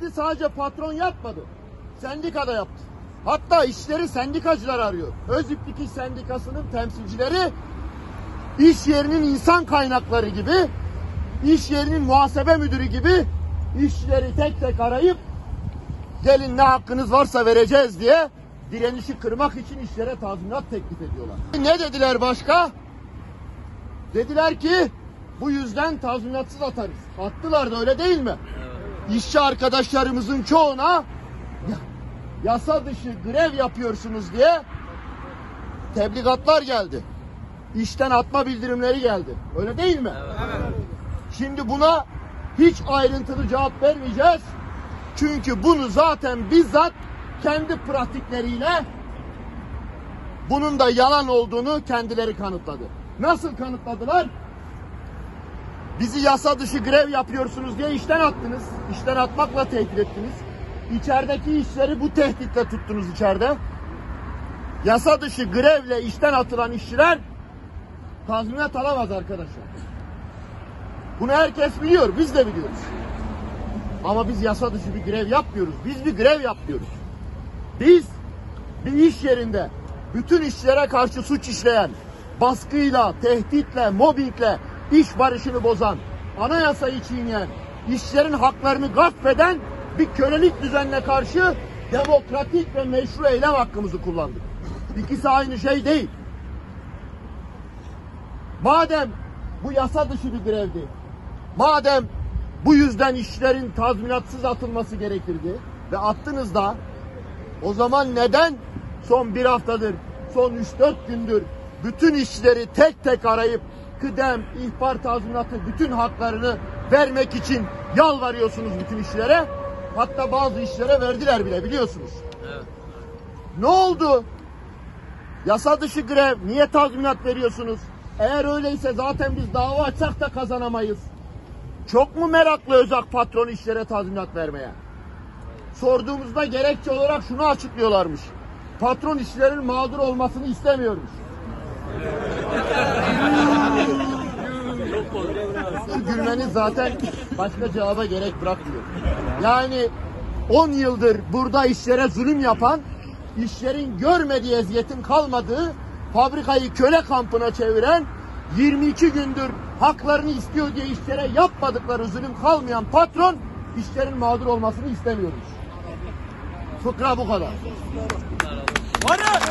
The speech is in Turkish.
işçileri sadece patron yapmadı. Sendika da yaptı. Hatta işçileri sendikacılar arıyor. Özip Dikiş Sendikası'nın temsilcileri iş yerinin insan kaynakları gibi, iş yerinin muhasebe müdürü gibi işçileri tek tek arayıp gelin ne hakkınız varsa vereceğiz diye direnişi kırmak için işçilere tazminat teklif ediyorlar. Ne dediler başka? Dediler ki bu yüzden tazminatsız atarız. Attılar da öyle değil mi? Evet. İşçi arkadaşlarımızın çoğuna yasa dışı grev yapıyorsunuz diye tebligatlar geldi. İşten atma bildirimleri geldi. Öyle değil mi? Evet. Şimdi buna hiç ayrıntılı cevap vermeyeceğiz. Çünkü bunu zaten bizzat kendi pratikleriyle bunun da yalan olduğunu kendileri kanıtladı. Nasıl kanıtladılar? Bizi yasa dışı grev yapıyorsunuz diye işten attınız. İşten atmakla tehdit ettiniz. İçerideki işçileri bu tehditle tuttunuz içeride. Yasa dışı grevle işten atılan işçiler tazminat alamaz arkadaşlar. Bunu herkes biliyor, biz de biliyoruz. Ama biz yasa dışı bir grev yapmıyoruz. Biz bir grev yapmıyoruz. Biz bir iş yerinde bütün işçilere karşı suç işleyen, baskıyla, tehditle, mobbingle iş barışını bozan, anayasayı çiğneyen, işçilerin haklarını gasp eden bir kölelik düzenine karşı demokratik ve meşru eylem hakkımızı kullandık. İkisi aynı şey değil. Madem bu yasa dışı bir grevdi, madem bu yüzden işçilerin tazminatsız atılması gerekirdi ve attınız da, o zaman neden son bir haftadır, son 3-4 gündür bütün işçileri tek tek arayıp kıdem, ihbar tazminatı, bütün haklarını vermek için yalvarıyorsunuz bütün işçilere? Hatta bazı işçilere verdiler bile, biliyorsunuz. Evet. Ne oldu? Yasa dışı grev, niye tazminat veriyorsunuz? Eğer öyleyse zaten biz dava açsak da kazanamayız. Çok mu meraklı Özak patron işçilere tazminat vermeye? Sorduğumuzda gerekçe olarak şunu açıklıyorlarmış. Patron işçilerin mağdur olmasını istemiyormuş. Şu gülmeniz zaten başka cevaba gerek bırakmıyor. Yani 10 yıldır burada işçilere zulüm yapan, işçilerin görmediği eziyetin kalmadığı, fabrikayı köle kampına çeviren, 22 gündür haklarını istiyor diye işçilere yapmadıkları zulüm kalmayan patron işçilerin mağdur olmasını istemiyormuş. Fıkra bu kadar.